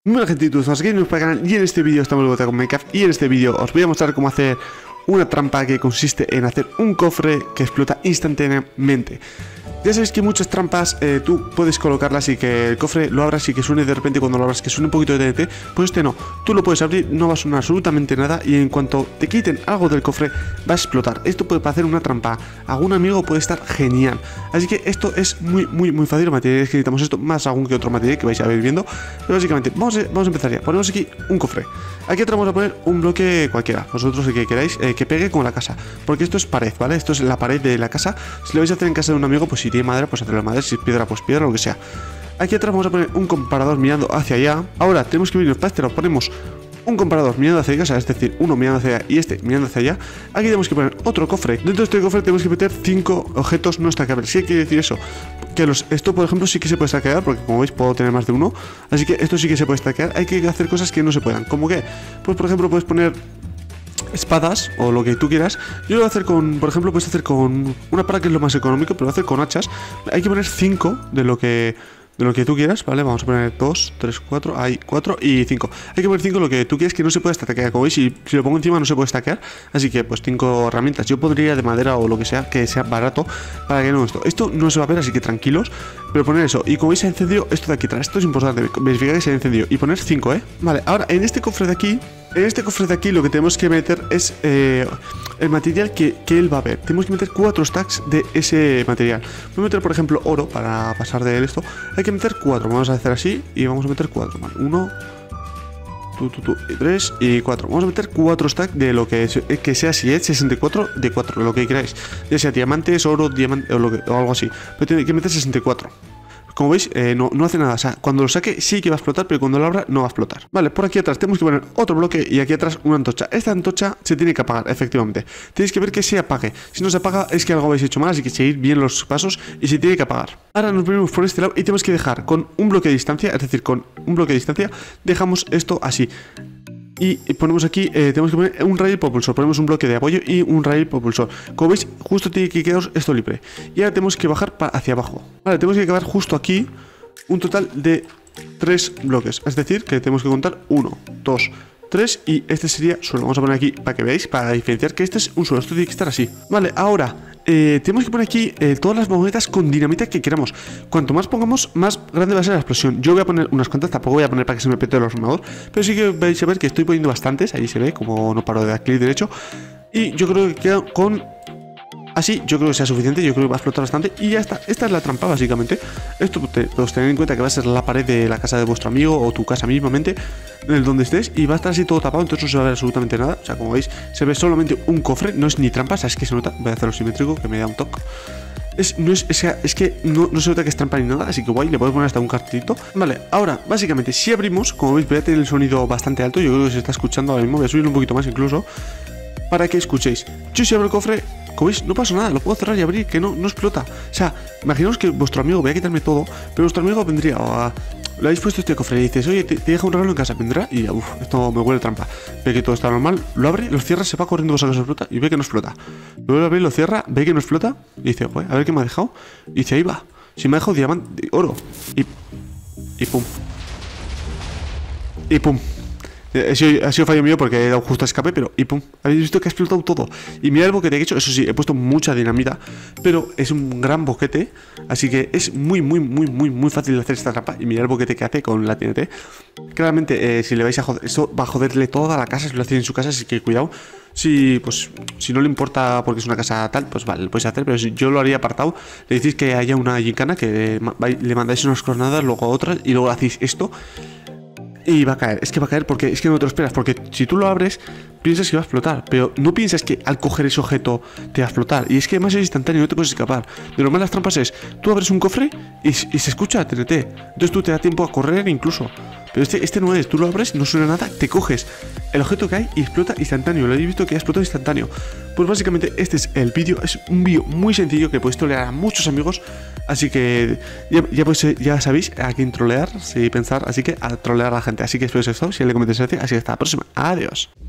Muy bien, gente, todos aquí en nuestro canal y en este vídeo estamos de vuelta con Minecraft. Y en este vídeo os voy a mostrar cómo hacer una trampa que consiste en hacer un cofre que explota instantáneamente. Ya sabéis que muchas trampas tú puedes colocarlas y que el cofre lo abras y que suene de repente cuando lo abras, que suene un poquito de TNT. Pues este no, tú lo puedes abrir, no va a sonar absolutamente nada y en cuanto te quiten algo del cofre va a explotar. Esto puede hacer una trampa a algún amigo, puede estar genial. Así que esto es muy fácil. Materiales que necesitamos esto, más algún que otro material que vais a ir viendo. Pero básicamente vamos a empezar ya. Ponemos aquí un cofre. Aquí atrás vamos a poner un bloque cualquiera, vosotros el que queráis, que pegue con la casa. Porque esto es pared, ¿vale? Esto es la pared de la casa. Si lo vais a hacer en casa de un amigo, pues si tiene madera, pues hacerlo en madera. Si es piedra, pues piedra, lo que sea. Aquí atrás vamos a poner un comparador mirando hacia allá. Ahora tenemos que venirnos para este lado, ponemos un comparador mirando hacia casa, es decir, uno mirando hacia allá y este mirando hacia allá. Aquí tenemos que poner otro cofre. Dentro de este cofre tenemos que meter 5 objetos no stackables. ¿Qué quiere decir eso? Que esto, por ejemplo, sí que se puede stackear, porque como veis puedo tener más de uno. Así que esto sí que se puede stackear. Hay que hacer cosas que no se puedan. ¿Cómo qué? Pues por ejemplo puedes poner espadas o lo que tú quieras. Yo lo voy a hacer con, por ejemplo, puedes hacer con una para que es lo más económico, pero lo voy a hacer con hachas. Hay que poner 5 de lo que tú quieras, ¿vale? Vamos a poner 2, 3, 4, hay 4 y 5. Hay que poner 5 lo que tú quieras que no se puede stackear. Como veis, si lo pongo encima no se puede stackear. Así que pues 5 herramientas. Yo pondría de madera o lo que sea barato para que no esto no se va a ver, así que tranquilos. Pero poner eso. Y como veis, se ha encendido esto de aquí atrás. Esto es importante, verificar que se ha encendido. Y poner 5, ¿eh? Vale, ahora en este cofre de aquí. En este cofre de aquí lo que tenemos que meter es el material que él va a ver. Tenemos que meter 4 stacks de ese material. Voy a meter, por ejemplo, oro para pasar de esto. Hay que meter 4. Vamos a hacer así y vamos a meter 4. Vale, 1, 3 y 4. Vamos a meter 4 stacks de lo que sea, si es 64 de 4, lo que queráis. Ya sea diamantes, oro, diamante o algo así. Pero tiene que meter 64. Como veis, no hace nada. O sea, cuando lo saque sí que va a explotar, pero cuando lo abra no va a explotar. Vale, por aquí atrás tenemos que poner otro bloque y aquí atrás una antorcha. Esta antorcha se tiene que apagar, efectivamente. Tenéis que ver que se apague. Si no se apaga es que algo habéis hecho mal, así que seguir bien los pasos y se tiene que apagar. Ahora nos venimos por este lado y tenemos que dejar con un bloque de distancia, es decir, con un bloque de distancia, dejamos esto así. Y ponemos aquí, tenemos que poner un rail propulsor. Ponemos un bloque de apoyo y un rail propulsor. Como veis, justo tiene que quedaros esto libre. Y ahora tenemos que bajar hacia abajo. Vale, tenemos que acabar justo aquí un total de 3 bloques. Es decir, que tenemos que contar 1, 2, 3 y este sería suelo. Vamos a poner aquí para que veáis, para diferenciar que este es un suelo. Esto tiene que estar así. Vale, ahora tenemos que poner aquí todas las monedas con dinamita que queramos. Cuanto más pongamos, más grande va a ser la explosión. Yo voy a poner unas cuantas, tampoco voy a poner para que se me pete el ordenador, pero sí que vais a ver que estoy poniendo bastantes. Ahí se ve como no paro de dar clic derecho. Y yo creo que queda con así, yo creo que sea suficiente. Yo creo que va a explotar bastante y ya está. Esta es la trampa básicamente. Esto pues tened en cuenta que va a ser la pared de la casa de vuestro amigo o tu casa mismamente, en el donde estés, y va a estar así todo tapado, entonces no se va a ver absolutamente nada. O sea, como veis, se ve solamente un cofre, no es ni trampa. O sea, es que se nota. Voy a hacerlo simétrico, que me da un toque. Es que no se nota que es trampa ni nada, así que guay, le podemos poner hasta un cartelito. Vale, ahora, básicamente, si abrimos, como veis, voy a tener el sonido bastante alto. Yo creo que se está escuchando ahora mismo. Voy a subirlo un poquito más incluso, para que escuchéis. Yo si abro el cofre, como veis, no pasa nada, lo puedo cerrar y abrir, que no explota. O sea, imaginaos que vuestro amigo, voy a quitarme todo, pero vuestro amigo vendría le habéis puesto este cofre y dices, oye, te deja un regalo en casa, vendrá y esto me huele trampa. Ve que todo está normal, lo abre, lo cierra, se va corriendo, cosa que se explota y ve que no explota. Luego lo abre, lo cierra, ve que no explota y dice, a ver qué me ha dejado. Y dice, ahí va, si me ha dejado diamante, oro. Y pum. Y pum. Ha sido fallo mío porque he dado justo a escape, pero y pum, habéis visto que ha explotado todo. Y mirad el boquete que he hecho, eso sí, he puesto mucha dinamita, pero es un gran boquete, así que es muy fácil de hacer esta trampa. Y mirad el boquete que hace con la TNT. Claramente, si le vais a joder, eso va a joderle toda la casa si lo hacéis en su casa, así que cuidado. Si no le importa porque es una casa tal, pues vale, lo podéis hacer, pero si yo lo haría apartado, le decís que haya una gincana, que le mandáis unas coordenadas, luego otras, y luego hacéis esto. Y va a caer, es que va a caer porque es que no te lo esperas. Porque si tú lo abres, piensas que va a explotar, pero no piensas que al coger ese objeto te va a explotar. Y es que además es instantáneo, no te puedes escapar. De normal las trampas es, tú abres un cofre y se escucha TNT. Entonces tú te da tiempo a correr incluso. Pero este no es, tú lo abres, no suena nada, te coges el objeto que hay y explota instantáneo. Lo habéis visto que ha explotado instantáneo. Pues básicamente este es el vídeo, es un vídeo muy sencillo que podéis trolear a muchos amigos. Así que ya sabéis a quién trolear, si pensar, así que a trolear a la gente. Así que espero que os haya gustado, si le comentáis, así que hasta la próxima, adiós.